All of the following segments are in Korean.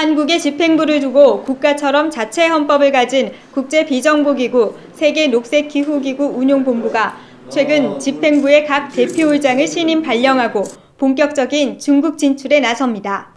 한국의 집행부를 두고 국가처럼 자체 헌법을 가진 국제비정부기구 세계녹색기후기구 운용본부가 최근 집행부의 각 대표의장을 신임 발령하고 본격적인 중국 진출에 나섭니다.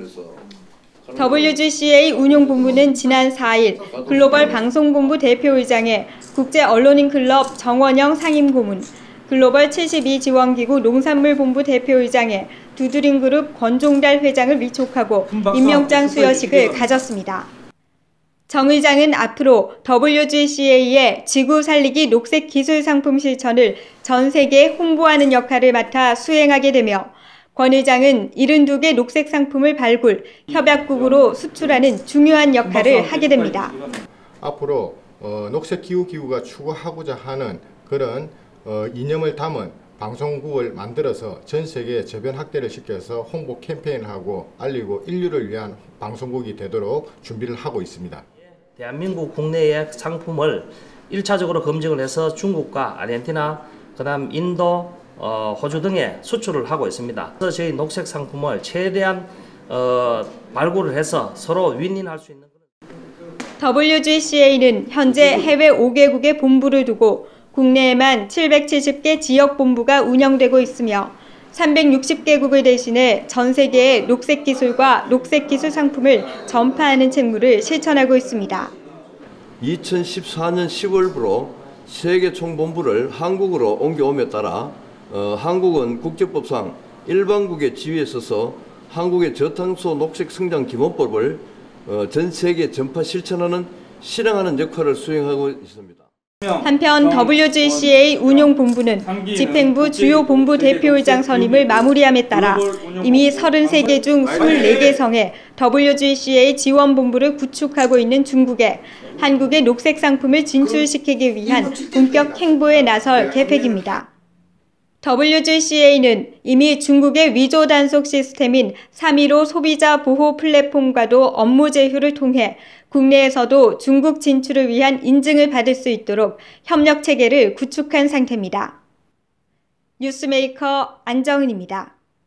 WGCA 운용본부는 지난 4일 글로벌 방송본부 대표의장에 국제언론인클럽 정원영 상임고문, 글로벌 72 지원기구 농산물본부 대표의장에 두드림그룹 권종달 회장을 위촉하고 임명장 수여식을 가졌습니다. 정 의장은 앞으로 WGCA의 지구 살리기 녹색 기술 상품 실천을 전 세계에 홍보하는 역할을 맡아 수행하게 되며 권 의장은 72개 녹색 상품을 발굴, 협약국으로 수출하는 중요한 역할을 하게 됩니다. 앞으로 녹색기후기구가 추구하고자 하는 그런 이념을 담은 방송국을 만들어서 전 세계에 저변 확대를 시켜서 홍보 캠페인을 하고 알리고 인류를 위한 방송국이 되도록 준비를 하고 있습니다. 대한민국 국내의 상품을 1차적으로 검증을 해서 중국과 아르헨티나, 그다음 인도, 호주 등에 수출을 하고 있습니다. 그래서 저희 녹색 상품을 최대한 발굴을 해서 서로 윈윈할 수 있는 WGCA는 현재 해외 5개국의 본부를 두고 국내에만 770개 지역 본부가 운영되고 있으며 360개국을 대신해 전 세계의 녹색 기술과 녹색 기술 상품을 전파하는 책무를 실천하고 있습니다. 2014년 10월부로 세계 총본부를 한국으로 옮겨옴에 따라 한국은 국제법상 일반국의 지위에 서서 한국의 저탄소 녹색 성장 기본법을 전 세계에 전파 실천하는 실행하는 역할을 수행하고 있습니다. 한편 WGCA 운용본부는 집행부 주요 본부 대표의장 선임을 마무리함에 따라 이미 33개 중 24개 성에 WGCA 지원본부를 구축하고 있는 중국에 한국의 녹색 상품을 진출시키기 위한 본격 행보에 나설 계획입니다. WGCA는 이미 중국의 위조 단속 시스템인 3.15 소비자 보호 플랫폼과도 업무 제휴를 통해 국내에서도 중국 진출을 위한 인증을 받을 수 있도록 협력 체계를 구축한 상태입니다. 뉴스메이커 안정은입니다.